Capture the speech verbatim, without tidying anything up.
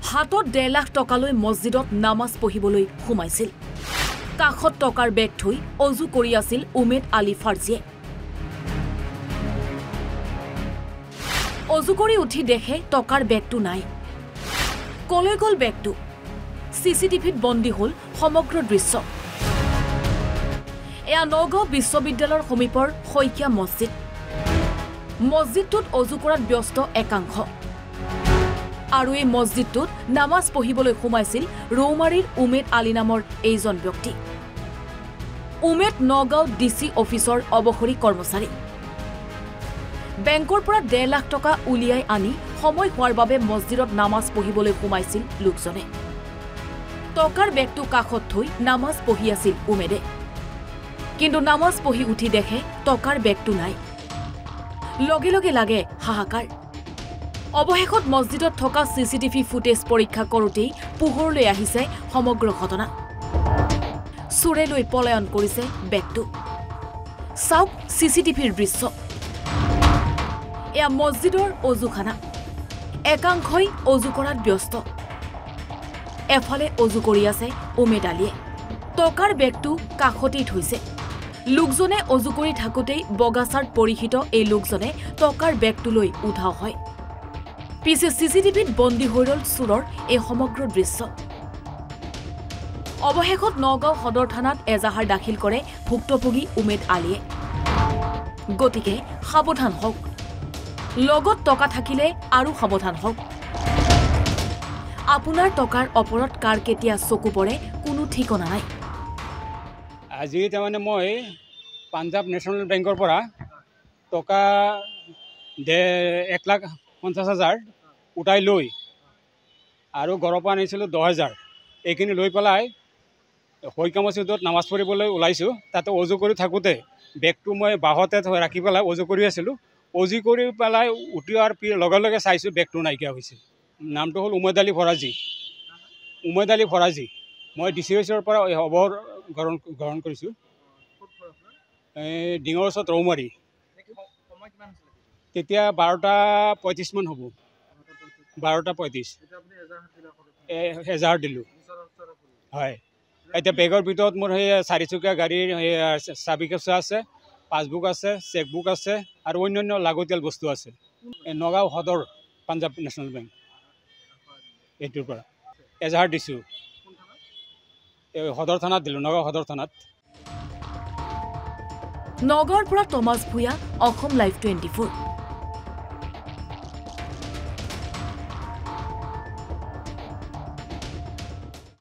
হাতত ডেৰ লাখ টকালৈ মছজিদত নামাজ পঢ়িবলৈ সোমাইছিল। কাষত টকাৰ বেগ থৈ অজু কৰি আছিল উমেদ আলী ফাৰ্জিয়ে। অজু কৰি উঠি দেখে টকাৰ বেগটো নাই। কলৈ গ'ল বেগটো? চিচিটিভিত বন্দী হ'ল সমগ্ৰ দৃশ্য। এয়া নগাঁও বিশ্ববিদ্যালয়ৰ সমীপৰ শইকীয়া মছজিদ। মছজিদটোত অজু কৰাত ব্যস্ত একাংশ। আৰু এই মছজিদটোত নামাজ পঢ়িবলৈ সোমাইছিল ৰৌমাৰীৰ উমেদ আলী নামৰ এইজন ব্যক্তি। উমেদ নগাঁও ডি চি অফিচৰ অৱসৰী কৰ্মচাৰী। বেংকৰ পৰা ডেৰ লাখ টকা উলিয়াই আনি সময় হোৱাৰ বাবে মছজিদত নামাজ পঢ়িবলৈ সোমাইছিল লোকজনে। টকাৰ বেগটো কাষত থৈ নামাজ পঢ়ি আছিল উমেদে। কিন্তু নামাজ পঢ়ি উঠি দেখে টকাৰ বেগটো নাই। লগে লগে লাগে হাহাকাৰ। অৱশেষত মছজিদত থকা চিচিটিভি ফুটেজ পৰীক্ষা কৰোঁতেই পোহৰলৈ আহিছে সমগ্ৰ ঘটনা। চোৰে লৈ পলায়ন কৰিছে বেগটো। চাওক চিচিটিভিৰ দৃশ্য। এয়া মছজিদৰ অজুখানা। একাংশই অজু কৰাত ব্যস্ত। এফালে অজু কৰি আছে উমেদ আলীয়ে। টকাৰ বেগটো কাষতেই থৈছে। লোকজনে অজু কৰি থাকোঁতেই বগা চাৰ্ট পৰিহিত এই লোকজনে টকাৰ বেগটো লৈ উধাও হয়। পিছে চিচিটিভিত বন্দী হৈ ৰল চোৰৰ এই সমগ্ৰ দৃশ্য। অৱশেষত নগাঁও সদৰ থানাত এজাহাৰ দাখিল কৰে ভুক্তভোগী উমেদ আলীয়ে। গতিকে সাৱধান হওক। লগত টকা থাকিলে আৰু সাৱধান হওক। আপোনাৰ টকাৰ ওপৰত কাৰ কেতিয়া চকু পৰে কোনো ঠিকনা নাই। আজি তাৰমানে মই পাঞ্জাৱ নেশ্যনেল বেংকৰ পৰা টকা এক লাখ পঞ্চাছ হাজাৰ উঠাই লৈ আৰু ঘৰৰ পৰা আনিছিলোঁ দহ হাজাৰ। এইখিনি লৈ পেলাই শইকীয়া মছজিদত নামাজ পঢ়িবলৈ ওলাইছোঁ। তাতে অজু কৰি থাকোঁতে বেগটো মই বাহঁতে ৰাখি পেলাই অজু কৰি আছিলোঁ। অজু কৰি পেলাই উঠি অহাৰ লগে লগে চাইছোঁ বেগটো নাইকিয়া হৈছে। নামটো হ'ল উমেদ আলী ফৰাজী। উমেদ আলী ফৰাজী। মই ডি চি অফিচৰ পৰা খবৰ গ্ৰহণ গ্ৰহণ কৰিছোঁ। এই ডিঙৰ ওচৰত ৰৌমাৰী। তেতিয়া বাৰটা পঁয়ত্ৰিছমান হ'ব। বাৰটা পঁয়ত্ৰিছ এজাহাৰ দিলোঁ। হয়, এতিয়া বেগৰ ভিতৰত মোৰ সেই চাৰিচকীয়া গাড়ীৰ সেই চাবি কেঁচা আছে, পাছবুক আছে, চেকবুক আছে আৰু অন্যান্য লাগতিয়াল বস্তু আছে। এই নগাঁও সদৰ পাঞ্জাৱ নেশ্যনেল বেংক এইটোৰ পৰা এজাহাৰ দিছোঁ। এই সদৰ থানাত দিলোঁ, নগাঁও সদৰ থানাত। নগাঁৱৰ পৰা Thomas Bhuyan, Assam live twenty four.